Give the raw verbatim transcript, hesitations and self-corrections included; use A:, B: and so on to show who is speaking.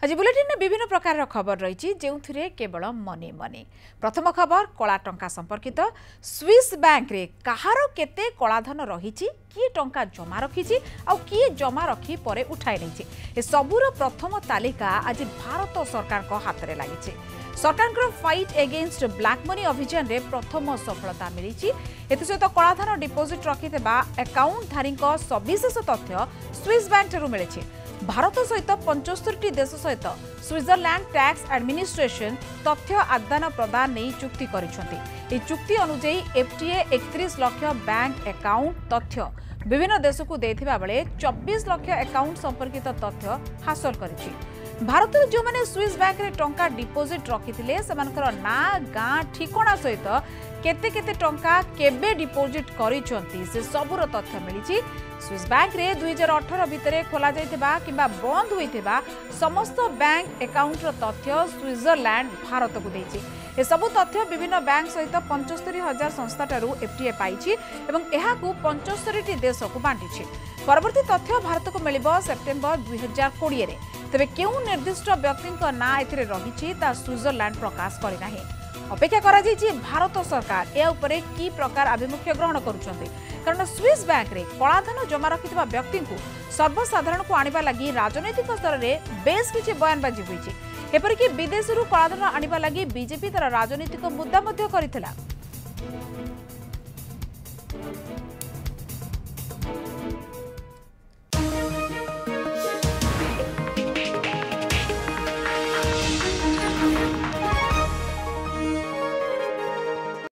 A: आज बुलेटिन में विभिन्न प्रकार खबर रही जो केवल मनी मनी। प्रथम खबर कला टंका संपर्कित। स्विस बैंक रे कहार केते कलाधन रही किए टंका जमा रखी आ किए जमा रखी परे उठाई नहीं ए सबूर प्रथम तालिका आज भारत सरकार को हाथ में लगी। सरकार फाइट एगेन्स्ट ब्लैक मनी अभियान रे प्रथम सफलता मिली। एसत कलाधन डिपोजिट रखि अकाउंटधारी सविशेष तथ्य स्विस बैंक मिली। भारत सहित पंचस्तरी देश सहित स्विट्जरलैंड टैक्स एडमिनिस्ट्रेशन तथ्य आदान प्रदान नहीं चुक्ति करिसेंति। चुक्ति अनुसार एफटीए इकतीस लाख बैंक अकाउंट तथ्य विभिन्न देश को देथिबा बेले चौबीस लाख अकाउंट संपर्कित तथ्य हासिल करिछि। भारत जो मैंने स्विस बैंक रे टंका डिपोजिट रखिथिले सेमानकर ना गाँ ठिकाना सहित केते केते टंका केबे डिपोजिट करिसेंति से सबुर तथ्य मिली। स्विस बैंक रे दो हज़ार अठारह भितरे खोला जाइथिबा किंबा बंद होइथिबा समस्त बैंक अकाउंट तथ्य स्विट्जरलैंड भारत को देछि। ए सबु तथ्य विभिन्न बैंक सहित पंचस्तरी हजार संस्थाठारु एफटीए पाइछि एवं एहाकु पंचस्तरी देश को बांटिछि। परवर्ती तथ्य भारत को मिलिबो सेप्टेम्बर दो हज़ार बीस रे। तेबे केउ निर्दिष्ट व्यक्ति ना एथिरे रहिछि ता स्विट्जरलैंड प्रकाश करि नाही। अपेक्षा करा जाइछि भारत सरकार ए उपरे की प्रकार आभिमुख्य ग्रहण करुछन्ते, कारण स्विस बैंक रे कलाधन जमा रखिथिबा व्यक्ति को सर्वसाधारण को आनिबा लागि राजनैतिक स्तर रे बेस किछि बयानबाजी होइछि। एपरिकि विदेशरू कलाधन आनिबा लागि बीजेपी तर राजनैतिक मुद्दा मध्य करिथिला।